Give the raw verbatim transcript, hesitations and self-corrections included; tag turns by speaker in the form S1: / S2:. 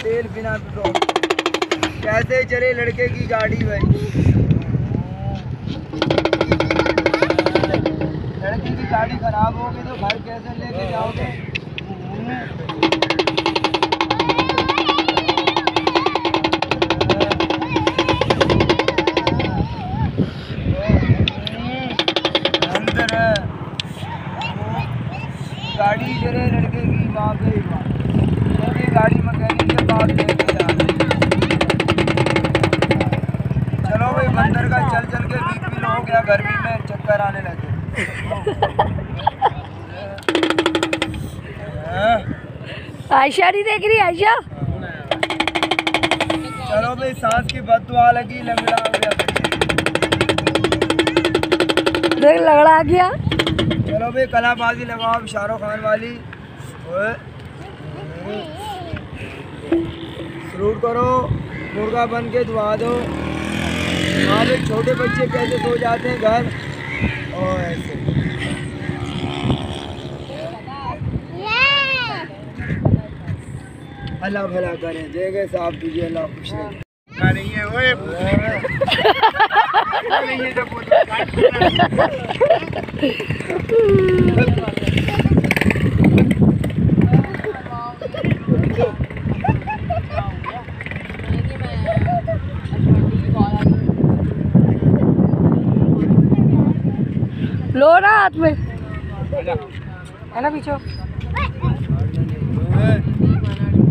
S1: तेल बिना पेट्रोल। कैसे चले लड़के की गाड़ी भाई। लड़के की गाड़ी खराब होगी तो घर कैसे लेके जाओगे। गाड़ी जरे लड़के की वहाँ पे लड़के गाड़ी मैकेनिक के पास लेके जा। चलो भाई बंदर का चल चल के बीपी लो हो गया, गर्मी में चक्कर आने लगे।
S2: आयशा नहीं देख रही आयशा।
S1: चलो भाई सांस की बददुआ लगी, लंगड़ा हो गया।
S2: देख लगड़ा गया।
S1: चलो भाई कलाबाजी लगाओ शाहरुख खान वाली। फ्रूट करो, मुर्गा बन के दुआ दो। वहाँ पे छोटे बच्चे कैसे सो जाते हैं घर और ऐसे। अल्लाह भला करें, जगह साफ कीजिए, अल्लाह खुश रहे। नहीं है वो नहीं है जब
S2: लो ना हाथ में है ना पीछे।